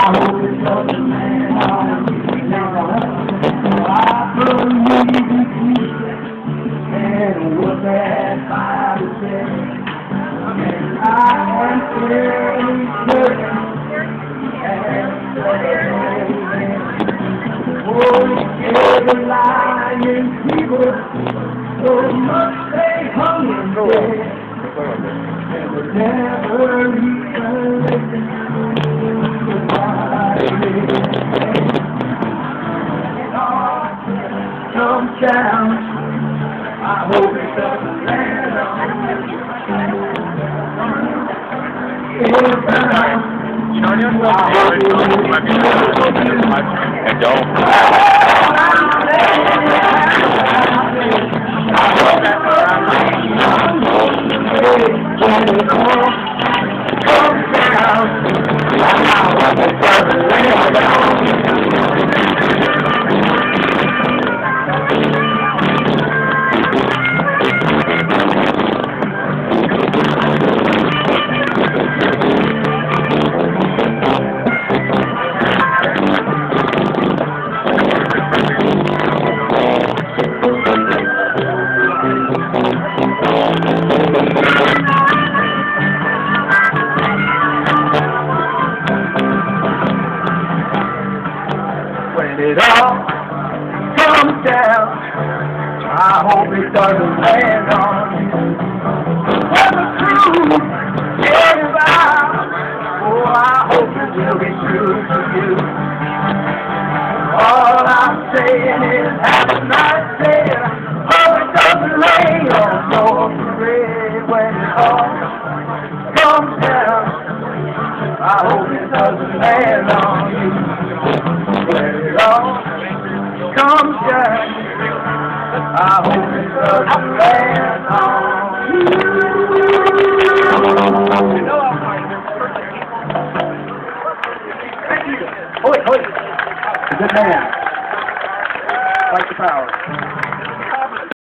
hope it doesn't land on you. I believe in you, and what that Bible says. And I am very certain. Oh, every lying people, so much they hung in there, and would never even listen to what I did. Come down, I hope it doesn't land on Turn yourself forward so you might be and don't. When it all comes down, I hope it doesn't land on you. When the truth is out, oh, I hope it will be true to you. All I'm saying is have a nice day. Hope it doesn't rain on your parade. When it all comes down, I hope it doesn't land on you. When it all comes down, I hope it doesn't land on you. Good man. Fight the power.